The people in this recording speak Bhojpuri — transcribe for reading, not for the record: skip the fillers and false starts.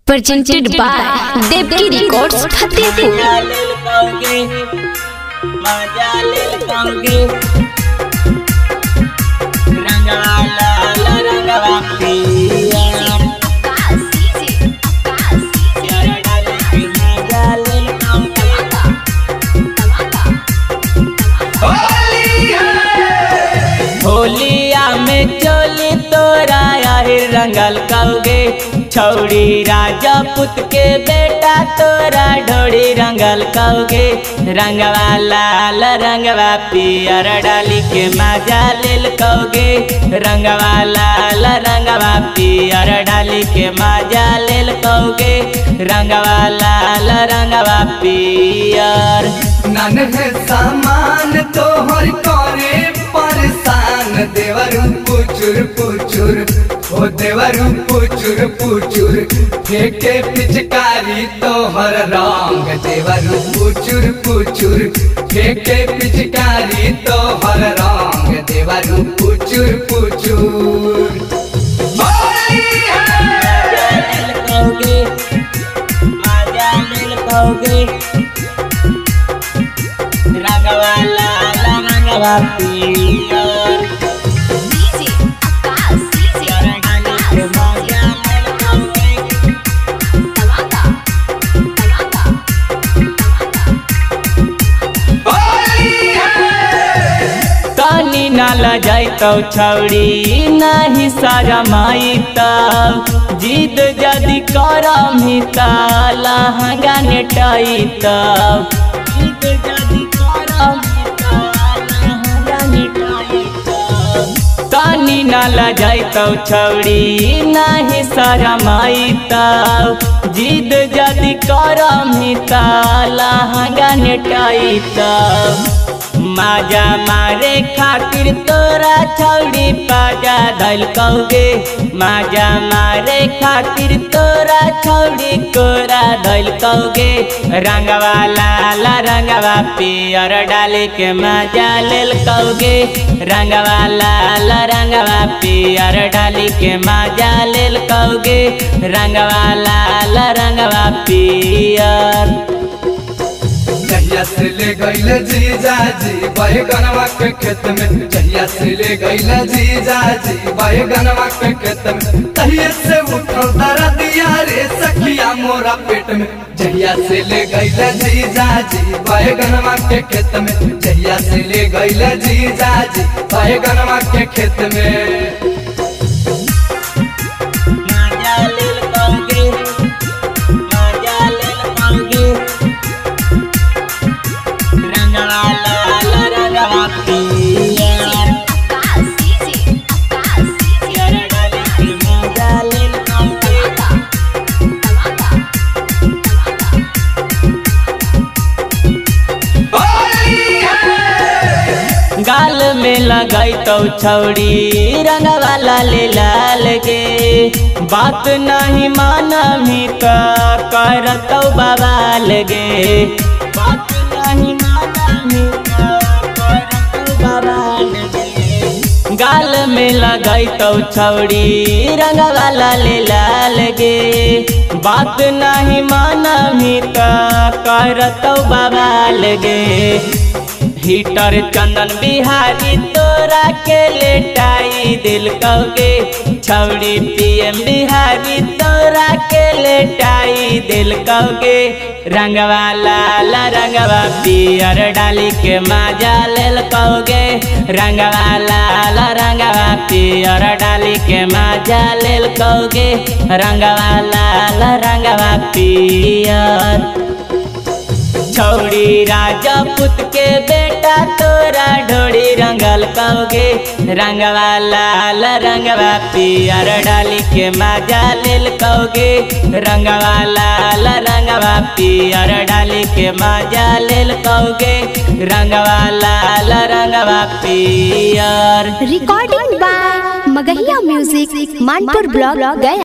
presented by Devki Records Fatehpur। होलिया में चोली तोरा याहिर रंगल कौगे, छौड़ी राजपूत के बेटा तोरा ढोड़ी रंगल कौगे। रंगवा लाल रंगवा पियर डाली के मजा लेल कौगे, रंगवा लाल रंगवा पियर डाली के मजा लेल कौगे, रंगवा लाल रंगवा पियर। नन है सामान तोहर करे परेशान, देवरू पुचुर पुचुर हो देवरू पुचुर पुचुर, फेंके पिचकारी तोहर रंग, देवरू पुचुर पुचुर फेंके पिचकारी तोहर रंग, देवरू पुचुर पुचुर। रंगवा लाल रंगवा पियर, तनी नाल जाइतो छौड़ी नहीं शरमाई तब, जिद जदि करमी त लहंगा नेटाई तब, जिद जदि करमी त लहंगा नेटाई तब। तनी नाल जाइतो छौड़ी नहीं शरमाई तब, जिद जदि करमी त लहंगा नेटाई तब। माजा मारे खातिर तोरा छौड़ी पाजा धैल कौगे, माजा मारे खातिर तोरा छौड़ी कोरा धैल कौगे। रंगवा लाल रंगवा पियर डाले के मजा लेल कौगे, रंगवा लाल रंगवा पियर डाली के मजा लेल कौगे, रंगवा लाल रंगवा पियर। जहिया से ले गईल जीजाजी बैगनवा के खेत में, जहिया से ले गईल जीजाजी बैगनवा के खेत में, तहिया से उठल दर्दिया रे सखिया मोरा पेट में। जहिया से ले गईल जीजाजी बैगनवा के खेत में, जहिया से ले गईल जीजाजी बैगनवा के खेत में। गाल में लगाई तो छौड़ी रंगवा लाल लाल गे, बात नहीं माना मी करतौ बवाल गे, बात नहीं माना मी करतौ बवाल गे। गाल में लगाई तो छौड़ी रंगवा लाल लाल गे, बात नहीं माना मी करतौ बवाल गे। हीटर चंदन बिहारी तोरा के लेटाई दिल कौगे, छौड़ी पीएम बिहारी तोरा के लेटाई दिल कौगे। रंगवा लाल रंगवा पियर डाली के मजा लेल कौगे, रंगवा लाल रंगवा पियर डाली के मजा लेल कौगे, रंगवा लाल रंगवा पियर। छौड़ी राजपूत के बेटा तोरा ढोड़ी रंगल कौगे, रंगवा लाल रंगवा पियर डाली के मजा लेल कौगे, रंगवा लाल रंगवा पियर डाली के मजा लेल कौगे, रंगवा लाल रंगवा पियर। Recording by Magahiya Music, Manpur Block, Gaya।